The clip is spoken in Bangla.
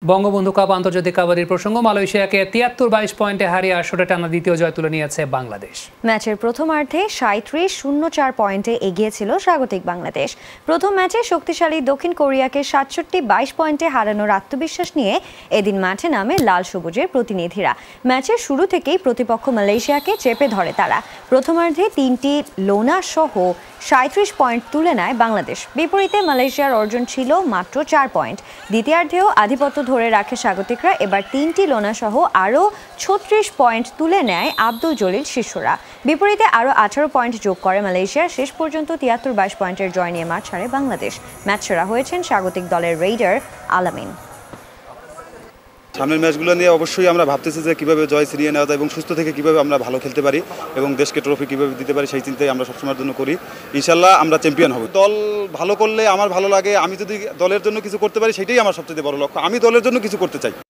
বঙ্গবন্ধু কাপ আন্তর্জাতিক কাবাডির প্রসঙ্গ মালয়েশিয়াকে ৭৩-২২ পয়েন্টে হারিয়ে আসরে টানা দ্বিতীয় জয় তুলে নিয়েছে বাংলাদেশ। ম্যাচের প্রথমার্ধে ৩৭-০৪ পয়েন্টে এগিয়ে ছিল স্বাগতিক বাংলাদেশ। প্রথম ম্যাচে শক্তিশালী দক্ষিণ কোরিয়াকে ৬৭-২২ পয়েন্টে হারানোর আত্মবিশ্বাস নিয়ে এদিন মাঠে নামে লাল সবুজের প্রতিনিধিরা। ম্যাচের শুরু থেকেই প্রতিপক্ষ মালয়েশিয়াকে চেপে ধরে তারা। প্রথমার্ধে ৩টি লোনা সহ ৩৭ পয়েন্ট তুলে নেয় বাংলাদেশ। বিপরীতে মালয়েশিয়ার অর্জন ছিল মাত্র ৪ পয়েন্ট। দ্বিতীয়ার্ধেও আধিপত্য ধরে রাখে স্বাগতিকরা। এবার ৩টি লোনা সহ আরও ৩৬ পয়েন্ট তুলে নেয় আব্দুল জলিল শিষ্যরা। বিপরীতে আরও ১৮ পয়েন্ট যোগ করে মালয়েশিয়া। শেষ পর্যন্ত ৭৩-২২ পয়েন্টের জয় নিয়ে মাঠ ছাড়ে বাংলাদেশ। ম্যাচ সেরা হয়েছেন স্বাগতিক দলের রেইডার আলামিন। সামনের ম্যাচগুলো নিয়ে অবশ্যই আমরা ভাবতেছি যে কীভাবে জয় ছিনিয়ে নেওয়া যায় এবং সুস্থ থেকে কীভাবে আমরা ভালো খেলতে পারি এবং দেশকে ট্রফি কীভাবে দিতে পারি সেই চিন্তাই আমরা সবসময়ের জন্য করি। ইনশাল্লাহ আমরা চ্যাম্পিয়ন হব। দল ভালো করলে আমার ভালো লাগে। আমি যদি দলের জন্য কিছু করতে পারি সেটাই আমার সবচেয়ে বড় লক্ষ্য। আমি দলের জন্য কিছু করতে চাই।